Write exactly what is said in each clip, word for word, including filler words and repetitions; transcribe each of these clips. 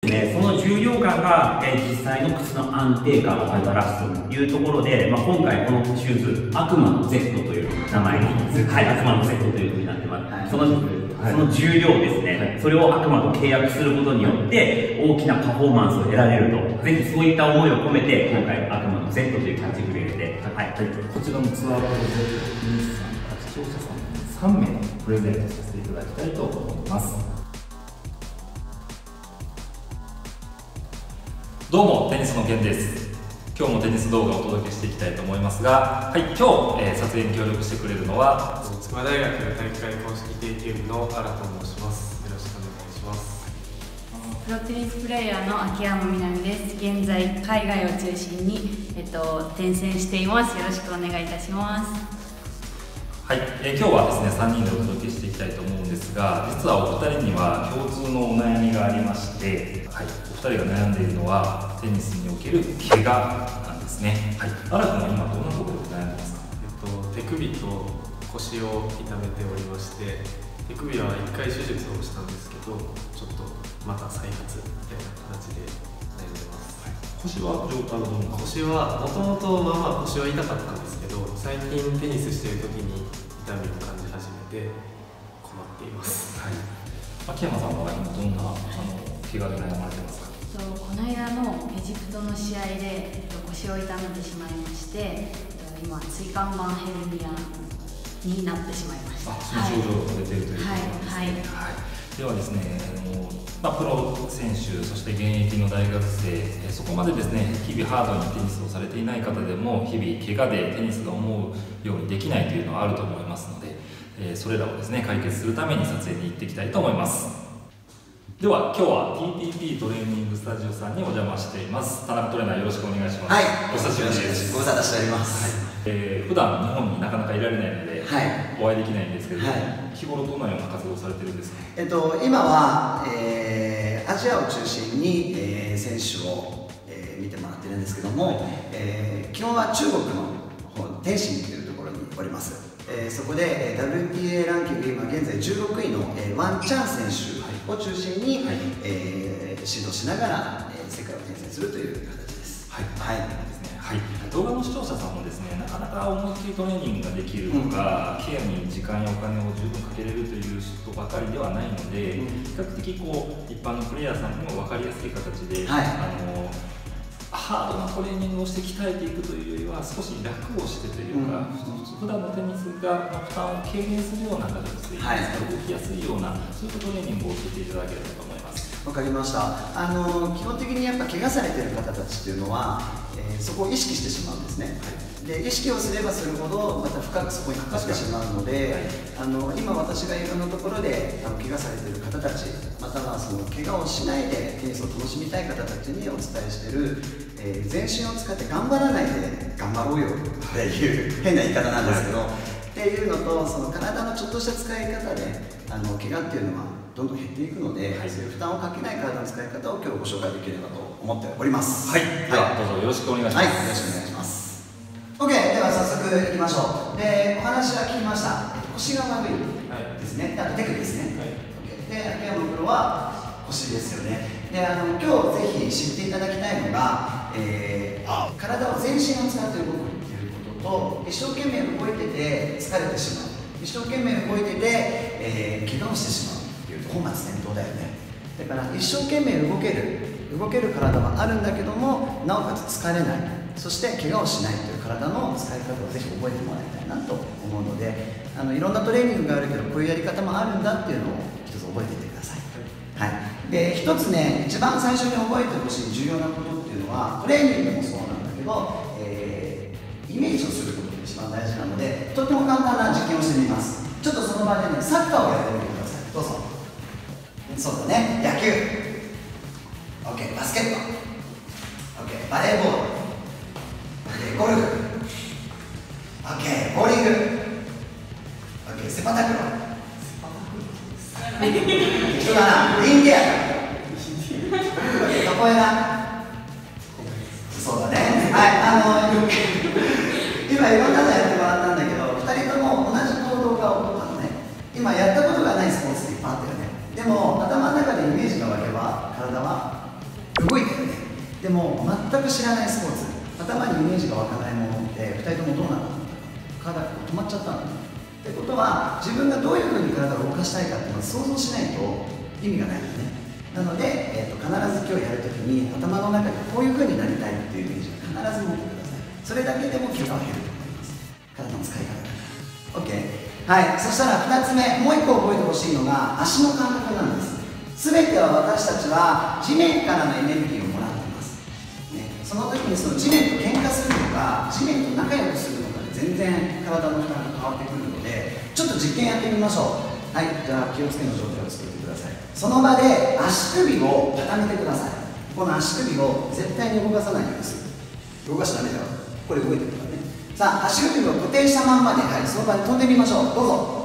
ね、その重量感が、えー、実際の靴の安定感をもたらすというところで、まあ、今回このシューズ、悪魔の Z という名前に、はい、悪魔の Z というふうになってます。はい、そのその重量ですね、はい、それを悪魔と契約することによって大きなパフォーマンスを得られると、ぜひそういった思いを込めて今回悪魔の Z というキャッチフレーズで、はいはい、 こちらのツアープロジェクトニュースさんから視聴者さんにさんめいプレゼントさせていただきたいと思います。どうも、テニスのケンです。今日もテニス動画をお届けしていきたいと思いますが、はい、今日、えー、撮影に協力してくれるのは筑波大学体育会公式定休部の新と申します。よろしくお願いします。 プロテニスプレーヤーの秋山みなみです。現在海外を中心に、えっと、転戦しています。よろしくお願いいたします。 はい、えー、今日はですねさんにんでお届けしていきたいと思うんですが、実はお二人には共通のお悩みがありまして、はい、お二人が悩んでいるのはテニスにおける怪我なんですね。はい、新君は今どんなところで悩んでますか？ えっと、手首と腰を痛めておりまして、手首はいっかい手術をしたんですけど、ちょっとまた再発みたいな形で悩んでます。はい、 腰は状態はどんな？ 腰はもともとまあまあ腰は痛かったんですけど、最近テニスしている時に痛みを感じ始めて困っています。はい、 秋山さんは今どんなあの怪我で悩まれてますか？ この間のエジプトの試合で、えっと、腰を痛めてしまいまして、えっと、今椎間板ヘルニアになってしまいました。 あ、その症状が出ているということなんですね。 はい、はいはい、ではですね、あのまあ、プロ選手、そして現役の大学生、そこまでですね日々ハードにテニスをされていない方でも日々怪我でテニスが思うようにできないというのはあると思いますので、えー、それらをですね解決するために撮影に行っていきたいと思います。では今日は ティーティーピー トレーニングスタジオさんにお邪魔しています。田中トレーナーよろしくお願いします。 はい、 お久しぶりです。 ご無沙汰しております。 はい、えー、普段日本になかなかいられないので、はい、お会いできないんですけど、はい、日頃どのような活動をされてるんですか？ えっと今は、えー、アジアを中心に、えー、選手を、えー、見てもらってるんですけども、はい、えー、基本は中国の天津というところにおります。えー、そこで、えー、ダブリューティーエー ランキング今現在じゅうろくいの、えー、ワンチャン選手を中心に、はい、えー、指導しながら、えー、世界を転戦するという形です。はい、はいですね。 はい、動画の視聴者さんもですね、なかなか思いっきりトレーニングができるとか、うん、ケアに時間やお金を十分かけれるという人ばかりではないので、うん、比較的こう一般のプレイヤーさんにも分かりやすい形で、はい、あのハードなトレーニングをして鍛えていくというよりは少し楽をしてというか、うん、普段のテニスが負担を軽減するような形で、はい、動きやすいようなそういったトレーニングを教えていただければと思います。 わかりました。あの基本的にやっぱ怪我されている方たちっていうのは、えー、そこを意識してしまうんですね。はい、で意識をすればするほどまた深くそこにかかってしまうので、はい、あの今私がいろんなところであの怪我されている方たち、またはその怪我をしないでテニスを楽しみたい方たちにお伝えしている、えー、全身を使って頑張らないで頑張ろうよっていう変な言い方なんですけど、はい、っていうのとその体のちょっとした使い方であの怪我っていうのはどんどん減っていくので、はい、そういう負担をかけない体の使い方を今日ご紹介できればと思っております。 はい、では、はい、どうぞよろしくお願いします。 はい、よろしくお願いします。 OK、 では早速いきましょう。でお話は聞きました。腰が悪いですね、はい、あと手首ですね、はい、OK、で秋山プロは腰ですよね。であの今日ぜひ知っていただきたいのが、えー、体を全身を使って動くということと、一生懸命動いてて疲れてしまう、一生懸命動いてて、えー、怪我をしてしまう本末転倒だよね。だから一生懸命動ける動ける体はあるんだけども、なおかつ疲れない、そして怪我をしないという体の使い方をぜひ覚えてもらいたいなと思うので、あのいろんなトレーニングがあるけどこういうやり方もあるんだっていうのを一つ覚えていてください。はい、で一つね、一番最初に覚えてほしい重要なことっていうのは、トレーニングもそうなんだけど、えー、イメージをすることが一番大事なので、とても簡単な実験をしてみます。ちょっとその場でね、サッカーをやってみてください。どうぞ。そうだね、野球 OK、 バスケット OK、 バレーボール OK、 ゴルフ OK、 ボーリング OK、 セパタクロ適当だな、リンケアカポエラ、そうだね、はい、あの今いろんなのやってもらったんだけど、ふたりとも同じ行動が起こったのね。今やったことがないスポーツっていっぱいあったよね。でも頭の中でイメージが湧けば体は動いたよね。でも全く知らないスポーツ、頭にイメージが湧かないものってふたりともどうなの？体が止まっちゃったの。ってことは自分がどういうふうに体を動かしたいかっていうのを想像しないと意味がないよね。なので、えー、と必ず今日やるときに頭の中でこういうふうになりたいっていうイメージを必ず持ってください。それだけでも怪我は減ると思います。体の使い方が OK。 はい、そしたらふたつめ、もういっこ覚えてほしいのが足の感覚なんです。全ては私たちは地面からのエネルギーをもらっています、ね、その時にその地面と喧嘩するのか地面と仲良くするのかで全然体の負担が変わってくるので、ちょっと実験やってみましょう。はい、じゃあ気をつけの状態を作ってください。その場で足首を固めてください。この足首を絶対に動かさないようにする。動かしちゃダメだよ、これ動いてるからね。さあ足首を固定したまんまで、はい、その場で飛んでみましょう。どうぞ。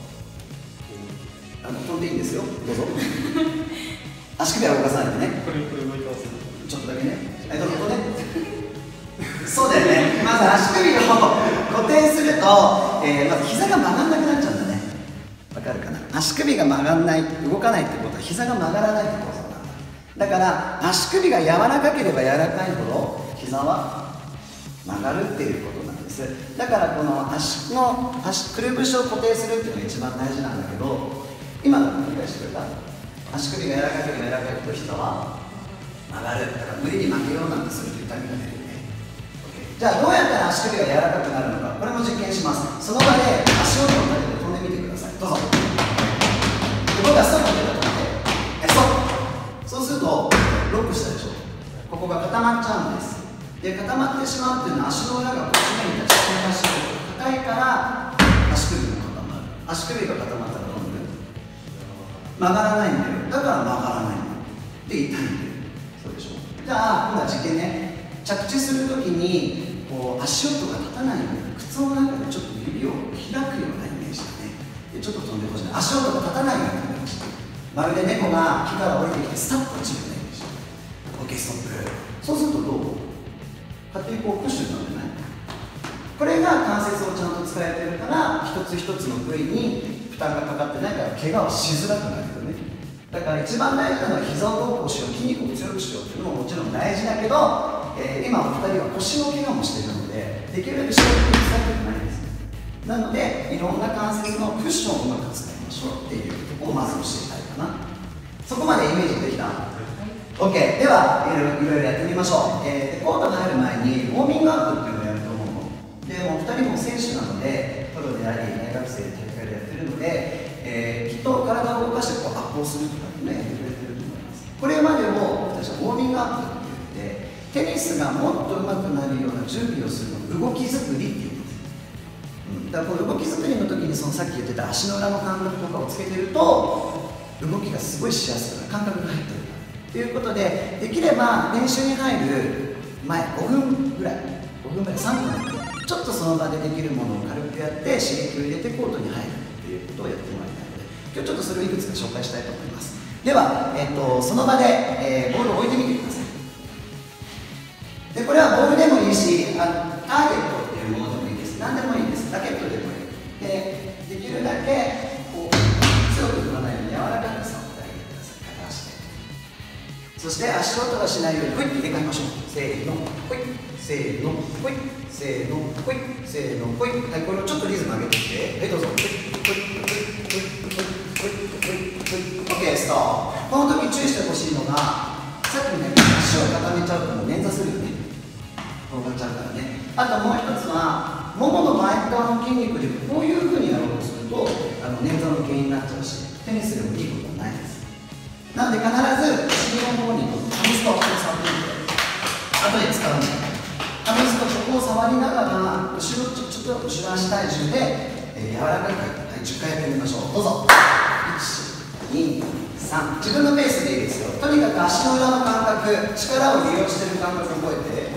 あの飛んでいいんですよ、どうぞ。足首は動かさないでね。 これこれ動いてます。 ちょっとだけね。はい、どうぞね。そうだよね。まず足首を固定すると、えー、まず膝が曲がんなくなっちゃうんだね。わかるかな。足首が曲がんない、動かないってことは膝が曲がらないってことなんだ。だから足首が柔らかければ柔らかいほど膝は曲がるっていうことなんです。だからこの足の足くるぶしを固定するっていうのが一番大事なんだけど、今の繰り返してくれた。足首が柔らかければ柔らかいほど膝は曲がる。だから無理に曲げようなんてすると痛みが出るね。じゃあどうやったら足首が柔らかくなるのか、これも実験します。その場で足音を立てて飛んでみてください。どうぞ。で僕はストップで飛んで、えストップ。そうするとロックしたでしょ。ここが固まっちゃうんです。で固まってしまうっていうのは足の裏がこっちに立ち上がって硬いから足首が固まる。足首が固まったらどうなる？曲がらないんだよ。だから曲がらないので痛いんだよ。そうでしょ。じゃあ今度は実験ね。着地するときにこう足音が立たないように靴の中でちょっと指を開くようなイメージだね。でちょっと飛んでほしい。足音が立たないようなイメージ。まるで猫が木から降りてきてスタッと落ちるようなイメージ。 OK ストップ。そうするとどう？勝手にこうプッシュになってない？これが関節をちゃんと使えてるから一つ一つの部位に負担がかかってないから怪我をしづらくなるよね。だから一番大事なのは膝をどうこうしよう、筋肉を強くしようっていうのももちろん大事だけど、えー、今お二人は腰の怪我もしているのでできるだけしっかり使いたくないです。なのでいろんな関節のクッションをうまく使いましょうっていうところをまず教えたいかな。そこまでイメージできた？ OK。 ではいろいろやってみましょう。えー、でコートが入る前にウォーミングアップっていうのをやると思うので、もうふたりも選手なのでプロであり大学生で大会でやってるので、えー、きっと体を動かしてこうアップをするとかねやってくれてると思います。これまでも僕たちはウォーミングアップって言ってテニスがもっと上手くなるような準備をするのを動き作りって言うんです。うん、だからこの動き作りの時にそのさっき言ってた足の裏の感覚とかをつけてると動きがすごいしやすくなる、感覚が入ってるということで、できれば練習に入る前ごふんぐらいごふんぐらいさんぷんちょっとその場でできるものを軽くやって刺激を入れてコートに入るっていうことをやってもらいたいので、今日ちょっとそれをいくつか紹介したいと思います。では、えー、とその場で、えー、ボールを置いてみてください。でこれはボールでもいいし、あのターゲットっていうものでもいいです。何でもいいです。ラケットでもいい。で、できるだけこう強く振らないように柔らかく触ってあげてください。片足で。そして足音がしないようにほいって入れ替えましょう。せーのほい、せーのほい、せーのほい、せーのほい。はい、これをちょっとリズム上げてきて、はいどうぞ。ほいほいほいほいほいほいほいほい。 OK ストップ。この時注意してほしいのが、さっきみたいに足を固めちゃうともう捻挫するよね。転がっちゃうからね。あともう一つはももの前側の筋肉でこういうふうにやろうとするとあの捻挫の原因になっちゃうし、テニスでもいいことはないです。なので必ず尻の方にカミストを触ってみて、後で使うんじゃない。カミストここを触りながら後ろちょっと後ろ足体重で、えー、柔らかい回、はい、じゅっかいやってみましょう。どうぞ。いち、に、さん。自分のペースでいいですよ。とにかく足の裏の感覚、力を利用している感覚を覚えて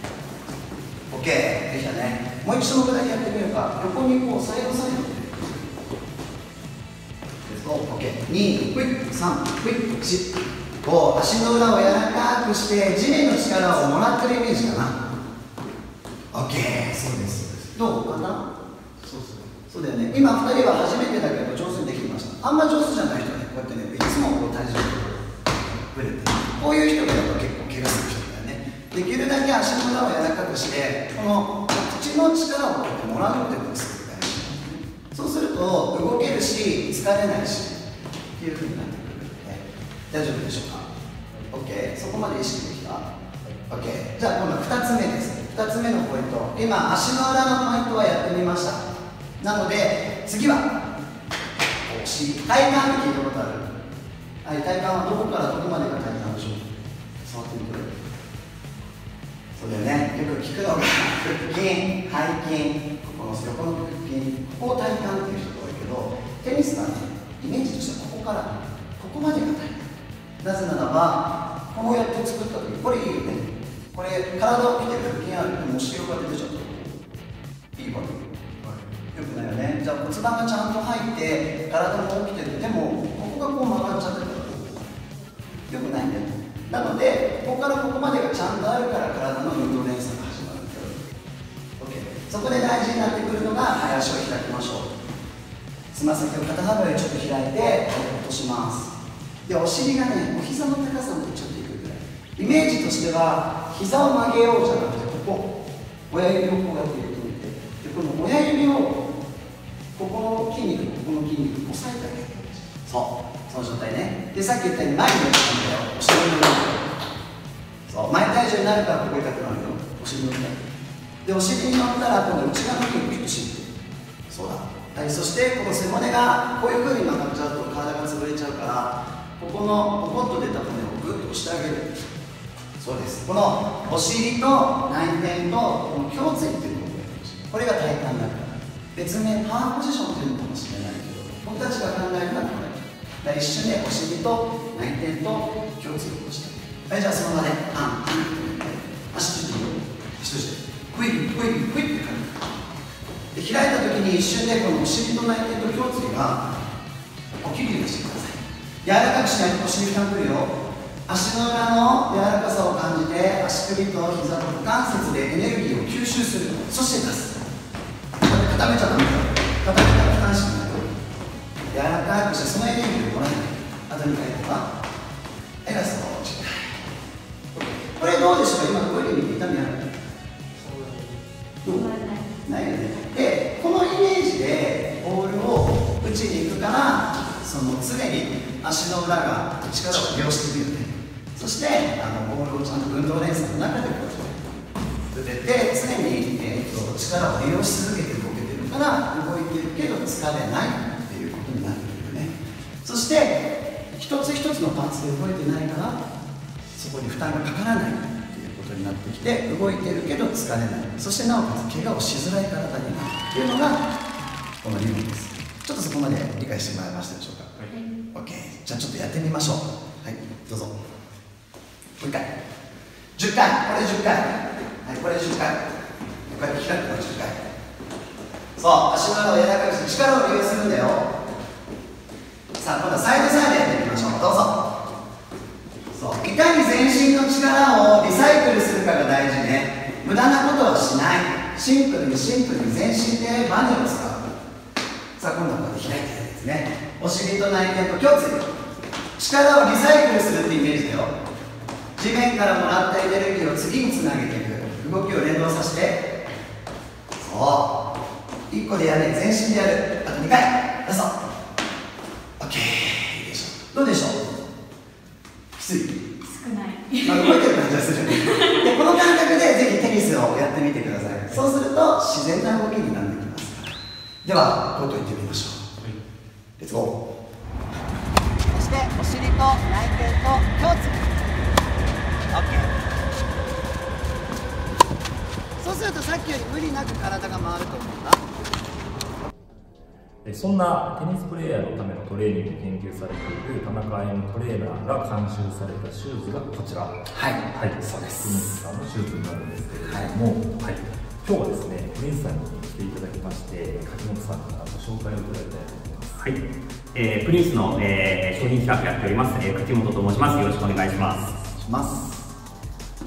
OK。 できたね。もう一種目だけやってみようか。横にこうサイドサイド OK。 に、さん、よん、ご。足の裏を柔らかくして地面の力をもらってるイメージかな。 OK。 そうです。どうかな。そうですね。そうだよね。今ふたりは初めてだけど上手にできてました。あんま上手じゃない人はね、こうやってねいつもこう体重がぶれてこういう人がやっぱ結構怪我する人だよね。できるだけ足の裏を柔らかくして、この口の力をこうやってもらうってことをする。そうすると動けるし疲れないしっていうふうになってくるので大丈夫でしょうか。 OK、 そこまで意識できた。 OK、 じゃあ今度はふたつめです。ふたつめのポイント、今足の裏のポイントはやってみました。なので次はお尻、体幹って聞いたことある？はい、体幹はどこからどこまでが体幹でしょう？触ってみて。そうだよね、よく聞くのが腹筋、背筋、この横の腹筋、ここを体幹っていう人が多いけど、テニスはね、イメージとしてはここからここまでが体幹。なぜならばこうやって作った時、これいいよね。これ体を見てる腹筋あるともうお尻が出てちゃったいいわけ、よくないよね。じゃあ骨盤がちゃんと入って体も起きてる。でもここがこう曲がっちゃってたらよくないね。なのでここからここまでがちゃんとあるから体の運動連鎖が始まるんだよ。 OK、 そこで大事になってくるのが林を開きましょう。つま先を肩幅よりちょっと開いて落とします。でお尻がね、お膝の高さまでちょっといくぐらい。イメージとしては膝を曲げようじゃなくて、ここ親指をこうやって入れてみて、でこの親指をここの筋肉、ここの筋肉押さえてあげる。そうその状態ね。でさっき言ったように前に乗ったんだよ、お尻の上に。そう前体重になるからここ痛くなるよ、お尻の上に。でお尻に乗ったら今度内側の筋肉を締めて、そうだ、はい、そしてこの背骨がこういう風に曲がっちゃうと体が潰れちゃうから、ここのポコッと出た骨をグッと押してあげる。そうです、このお尻と内転とこの胸椎っていうのを覚えてほしい。これが体幹だから、別名パワーポジションっていうのかもしれないけど、僕たちが考えるのはこれだ。一瞬でお尻と内転と胸椎を起こしてあげる。はい、じゃあその場でパンパンって足ついていいよ。足としてクイックイックイッって感じで開いた時に一瞬でこのお尻と内転と胸椎が起きるようにしてください。柔らかくしないとお尻負担くるよ。足の裏の柔らかさを感じて足首と膝と股関節でエネルギーを吸収する。そして出す。これ固めちゃダメだよ。固めたら下半身になる。柔らかくしてそのエネルギーをもらえない。あとにかいとかエラスのじゅっかい。これどうでしょうか。今トイレに痛みある？どう？ないよね。でこのイメージでボールを打ちに行くから、その常に足の裏が力を利用しているよね。そしてあのボールをちゃんと運動連鎖の中でこう打てて、常に、えー、と力を利用し続けて動けてるから動いてるけど疲れないっていうことになってくるよね。そして一つ一つのパーツで動いてないからそこに負担がかからないっていうことになってきて、動いてるけど疲れない、そしてなおかつ怪我をしづらい体になるっていうのがこの理論です。ちょっとそこまで理解してもらえましたでしょうか。はい、 OK、 じゃあちょっとやってみましょう。はい、どうぞ。もう一回じゅっかい、これじゅっかい、はい、これじゅっかい、こうやって開くのじゅっかい。そう、足の裏を柔らかくして力を利用するんだよ。さあ今度はサイドサイドやってみましょう。どうぞ。そう、いかに全身の力をリサイクルするかが大事ね。無駄なことはしない。シンプルにシンプルに全身でバネを使う。さあ今度はこうやって開いてやるんですね。お尻と内転と胸椎、力をリサイクルするってイメージだよ。地面からもらったエネルギーを次につなげていく。動きを連動させて、そういっこでやる、全身でやる。あとにかい、ラスト。 OK、 いいでしょう。どうでしょう。きつい？ 少ない。 まあ動いてる感じがするよね。でこの感覚でぜひテニスをやってみてください。そうすると自然な動きになってきますから。ではコート行ってみましょう。はい、レッツゴー。そしてお尻と内転と胸椎。OK。そうするとさっきより無理なく体が回ると思うんだ。 そんなテニスプレーヤーのためのトレーニングを研究されている田中歩トレーナーが監修されたシューズがこちら。はい、はい、そうです。プリンスさんのシューズになるんですけれども、はい、はい、今日はですね、プリンスさんに来ていただきまして、柿本さんからご紹介をいただきたいと思います。はい、えー、プリンスの、えー、商品企画やっております、えー、柿本と申します。よろしくお願いします。 します。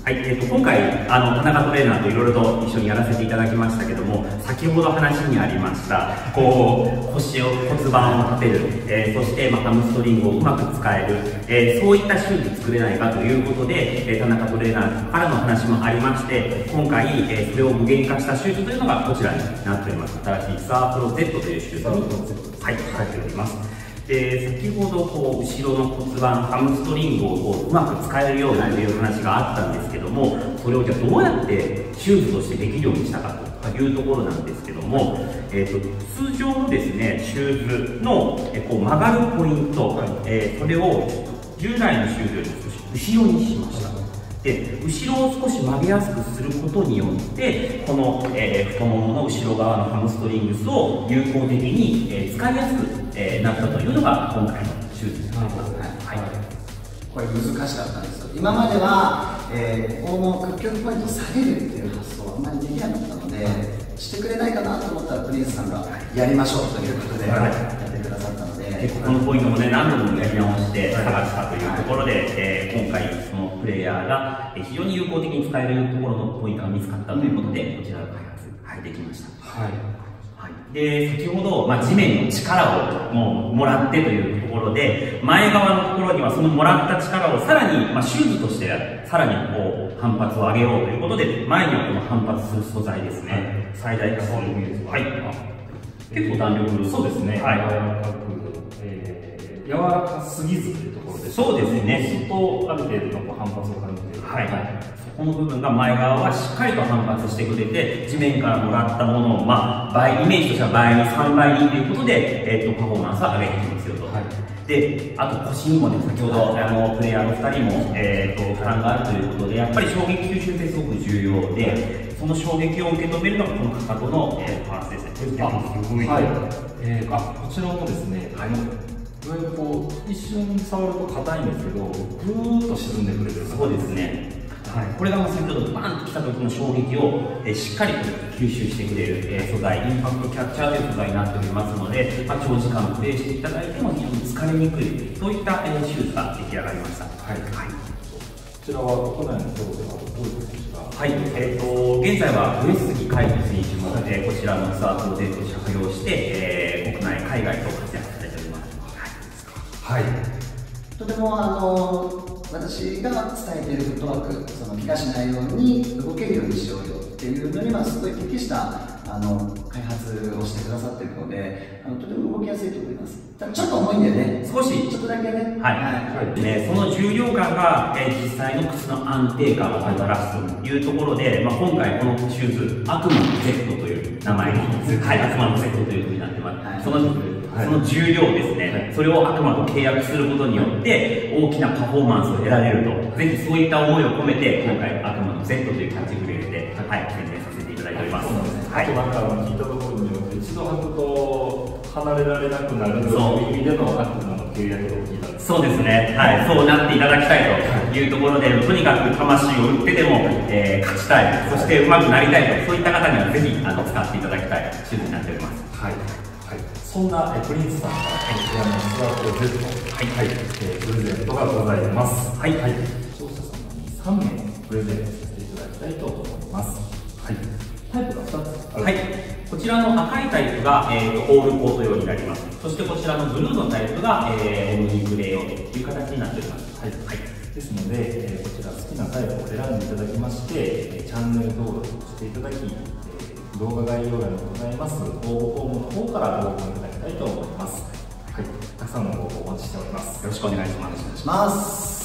はい、えー、と今回あの田中トレーナーといろいろと一緒にやらせていただきましたけども、先ほど話にありましたこう腰を骨盤を立てる、えー、そして、まあ、ハムストリングをうまく使える、えー、そういった手術作れないかということで、えー、田中トレーナーからの話もありまして、今回、えー、それを具現化した手術というのがこちらになっております。新しいツアープロ Z という手術に、はい、入っております。で先ほどこう後ろの骨盤ハムストリングをこううまく使えるようにという話があったんですけども、それをじゃあどうやって手術としてできるようにしたかというところなんですけども、えー、と通常のですねシューズのえこう曲がるポイント、えー、それを従来のシューズよりも少し後ろにしました。で後ろを少し曲げやすくすることによってこの、えー、太ももの後ろ側のハムストリングスを有効的に、えー、使いやすく、えー、なったというのが今回の手術になります。はい、 これ難しかったんですよ。今までは、えー、ここの屈曲ポイントを下げるっていう発想はあんまりできなかったので、してくれないかなと思ったらプリンスさんがやりましょうということで、はい、やってくださったので、 結構このポイントもね何度もやり直して探したというところで、はい、えー、今回そのプレイヤーが非常に有効的に使えるところのポイントが見つかったということで、こちらの開発、はい、できました。はいはい、で先ほど、まあ、地面の力をもうもらってというところで、前側のところにはそのもらった力をさらに、まあ、シューズとしてさらにこう反発を上げようということで、前にはこの反発する素材ですね、はい、最大化する、はい、結構弾力、 そうですね、 はい、 柔らかく、えー、柔らかすぎずというところで、 そうですね、 するとある程度の反発を感じている、 はい、この部分が前側はしっかりと反発してくれて、地面からもらったものを、まあ、倍イメージとしては倍にさんばいにということで、えー、とパフォーマンスを上げてきますよと、はい、であと腰にもね、先ほどあのプレイヤーのふたりも、えー、と負担があるということで、やっぱり衝撃吸収ってすごく重要で、その衝撃を受け止めるのがこのかかとの、えー、パーツですね。 あ、はい、えー、あこちらもですね、はい、いわゆるこう一瞬触ると硬いんですけど、ぐーっと沈んでくれてる。 そうですね、はい、これが先ほどバンと来た時の衝撃を、えー、しっかりと吸収してくれる、えー、素材、インパクトキャッチャーという素材になっておりますので、まあ、長時間プレイしていただいても非常に疲れにくい、そういった、えー、手術が出来上がりました。はい、はい、 こちらは国内のプロではどういう選手が、 はい、えー、と現在は上杉海斗選手も、えー、こちらのツアープロ Z を着用して、えー、国内、海外と活躍されております。 はい、はい、 とてもあの私が伝えているフットワーク、その怪我しないように動けるようにしようよっていうのにはすごい適したあの開発をしてくださっているので、あのとても動きやすいと思います。ただちょっと重いんでね、 少しちょっとだけね、 はい、はい、ね、その重量感が、えー、実際の靴の安定感をもたらすというところで、まあ、今回このシューズ悪魔の Z という名前に、はい、悪魔の Z というふうになってます。はい、そのその重量ですね、はい、それを悪魔と契約することによって大きなパフォーマンスを得られると、ぜひそういった思いを込めて今回悪魔の Z というキャッチフレーズで、はい、宣伝させていただいております。 はい、あとなんか聞いたところによって一度履くと離れられなくなるという意味での悪魔の契約を聞いたんです。 そうですね、はい、そうなっていただきたいというところで、とにかく魂を売ってでも、えー、勝ちたい、そして上手くなりたいと、そういった方にはぜひあの使っていただきたい手術になっております。はい、 そんなプリンスさんからこちらのツアープロ Z、はいはい、えー、プレゼントがございます。はいはい、視聴者様にさんめいプレゼントさせていただきたいと思います。はい、タイプがふたつある。 はい、こちらの赤いタイプが、えー、とオールコート用になります。そしてこちらのブルーのタイプが、えー、オムニグレー用という形になっております。はいはい、 ですので、えー、こちら好きなタイプを選んでいただきまして、チャンネル登録していただき、動画概要欄にございます応募フォームの方からご応募いただきたいと思います。はい、たくさんのご応募お待ちしております。 よろしくお願いします。 お願いします。